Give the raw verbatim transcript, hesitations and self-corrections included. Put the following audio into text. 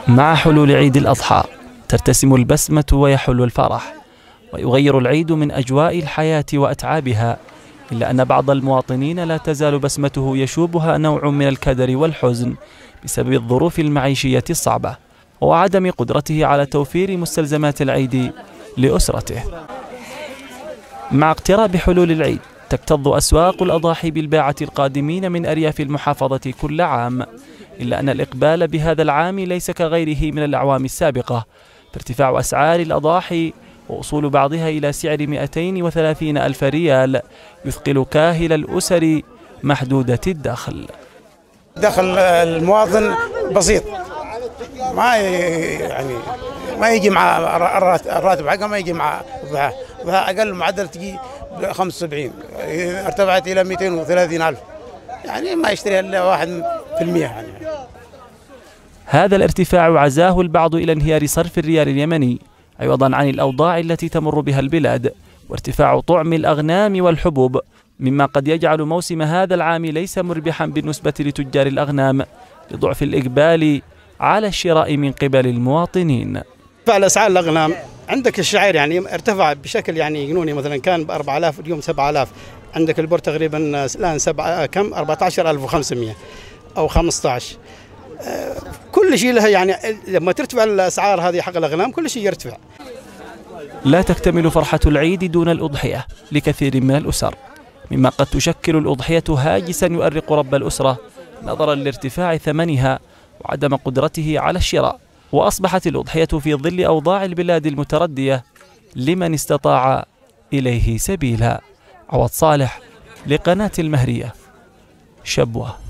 مع حلول عيد الأضحى ترتسم البسمة ويحل الفرح، ويغير العيد من أجواء الحياة وأتعابها، إلا أن بعض المواطنين لا تزال بسمته يشوبها نوع من الكدر والحزن بسبب الظروف المعيشية الصعبة وعدم قدرته على توفير مستلزمات العيد لأسرته. مع اقتراب حلول العيد تكتظ أسواق الأضاحي بالباعة القادمين من أرياف المحافظة كل عام، إلا أن الإقبال بهذا العام ليس كغيره من الأعوام السابقة، فارتفاع أسعار الأضاحي ووصول بعضها إلى سعر مئتين وثلاثين ألف ريال يثقل كاهل الأسر محدودة الدخل. دخل المواطن بسيط، ما يعني ما يجي مع الراتب حقه، ما يجي مع الضحى، أقل معدل تجي خمسة وسبعين، ارتفعت إلى مئتين وثلاثين ألف، يعني ما يشتري إلا واحد في المئة. يعني هذا الارتفاع عزاه البعض إلى انهيار صرف الريال اليمني عوضا عن الأوضاع التي تمر بها البلاد، وارتفاع طعم الأغنام والحبوب، مما قد يجعل موسم هذا العام ليس مربحا بالنسبة لتجار الأغنام لضعف الإقبال على الشراء من قبل المواطنين. ارتفاع أسعار الأغنام، عندك الشعير يعني ارتفع بشكل يعني جنوني، مثلا كان ب أربعة آلاف اليوم سبعة آلاف، عندك البر تقريبا الآن سبعة كم أربعة عشر ألف وخمسمئة أو خمسة عشر. كل شيء لها يعني لما ترتفع الأسعار هذه حق الأغنام كل شيء يرتفع. لا تكتمل فرحة العيد دون الأضحية لكثير من الأسر، مما قد تشكل الأضحية هاجسا يؤرق رب الأسرة نظرا لارتفاع ثمنها وعدم قدرته على الشراء، وأصبحت الأضحية في ظل أوضاع البلاد المتردية لمن استطاع إليه سبيلا. عوض صالح لقناة المهرية، شبوة.